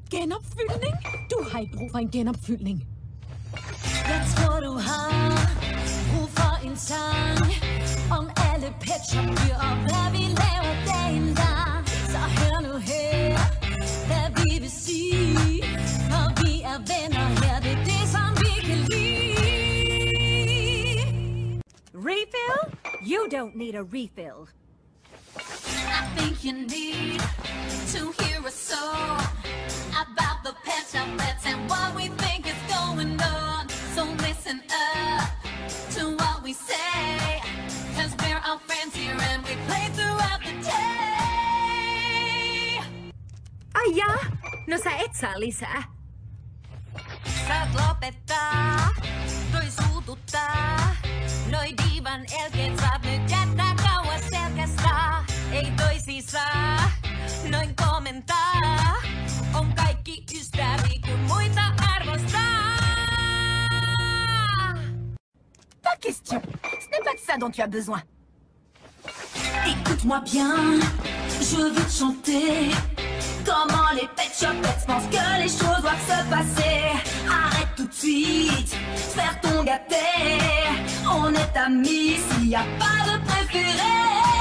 Genopfyldning? Du har ikke brug for en genopfyldning. Jeg tror, du har brug for en sang om alle Pet Shop Dyr og hvad vi laver dagen lang. Så hør nu her, hvad vi vil sige. For vi er venner her, det er det, som vi kan lide. Refill? You don't need a refill. I think you need to hear a song about the Pet Shop pets and what we think is going on. So listen up to what we say, 'cause we're all friends here and we play throughout the day. Ai jaa, no sä et saa lisää. Saat lopettaa, toi suututtaa. Noi diivan elkeet saat nyt jättää kauas selkästä. Ei toisi saa noin komentaa. On kaikki ystäviä, kun muita arvostaa. Pas question. Ce n'est pas de ça dont tu as besoin. Écoute-moi bien, je veux te chanter. Comment les Pet Shop Pets pensent que les choses doivent se passer. Arrête tout de suite, faire ton gâté. On est amis s'il y a pas de préféré.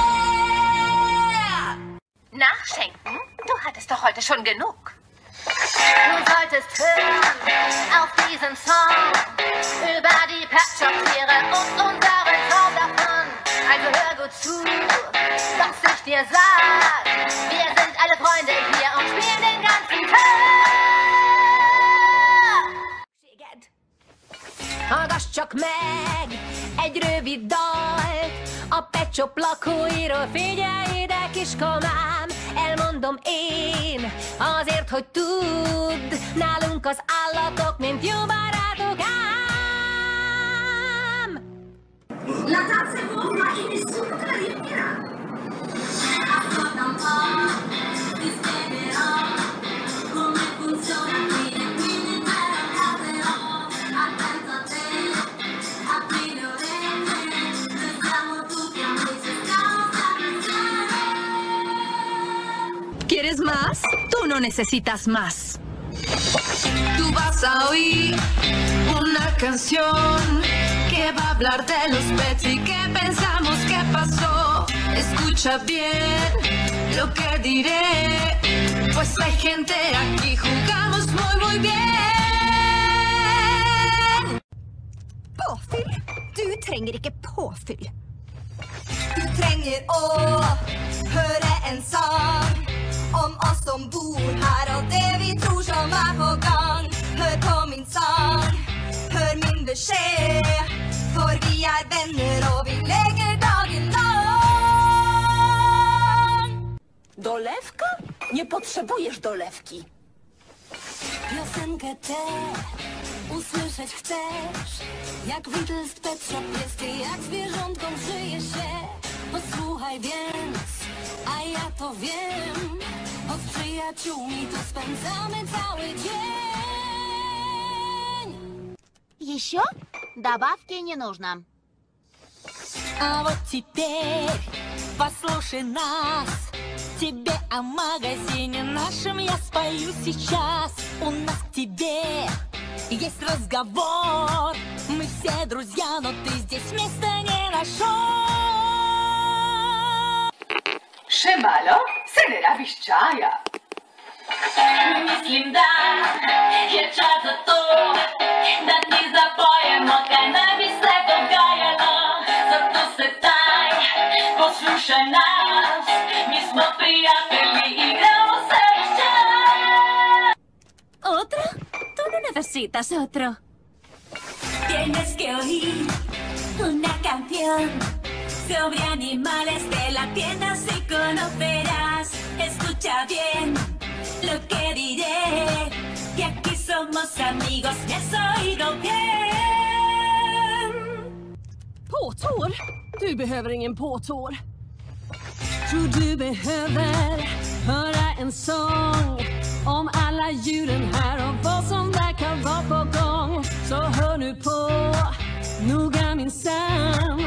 Nachschenken? Du hattest doch heute schon genug. Du solltest hören auf diesen Song über die Pet Shop Tiere und unseren Traum davon. Also hör gut zu, was ich dir sag. Wir sind alle Freunde hier und spielen den ganzen Tag. Hallgass csak meg egy rövid dalt a Pet Shop lakóiról, figyelj ide kiskamám, elmondom én, azért, hogy tudd, nálunk az állatok, mint jó barátok ám. La tazza è buona e nessuno te la riempirà. Ascolta un po', ti spiegherò come funziona qui e quindi te lo capirò. Attento a te, apri le orecchie, noi siamo tutti amici, stiamo sempre insieme. ¿Quieres más? Tú no necesitas más. Tú vas a oír una canción que va a hablar de los pets y que pensamos que pasó. Escucha bien lo que diré, pues hay gente aquí, jugamos muy bien. Påfyll? Du trenger ikke påfyll. Du trenger å høre en sang om oss som bor her og det vi tror som er på gang. Hør på min sang, hør min beskjed, for vi er venner og vi leker dagen lang. Dolewka? Nie potrzebujesz dolewki. Piosenkę tę usłyszeć chcesz, jak Beatles w Pet Shop jest i jak zwierzątkom żyje się. Posłuchaj więc, a ja to wiem, bo z przyjaciółmi tu spędzamy cały dzień. Еще? Добавки не нужно. А вот теперь послушай нас. Тебе о магазине нашем я спою сейчас. У нас к тебе есть разговор. Мы все друзья, но ты здесь места не нашел. Szymalo, syny rabiszczaja. Mislim da je čas za to, da ti zapojemo kaj naj bi se dogajalo. Zato se taj, poslušaj nas, mi smo prijatelji, igramo se vse čas. ¿Otro? Tú no necesitas otro. Tienes que oír una canción sobre animales de la tienda, si conocerás. Escucha bien lo que diré, que aquí somos amigos, me has oído bien. Påtår? Du behöver ingen påtår. Tror du behöver höra en sång om alla djuren här och vad som verkar vara på gång. Så hör nu på, noga minsann.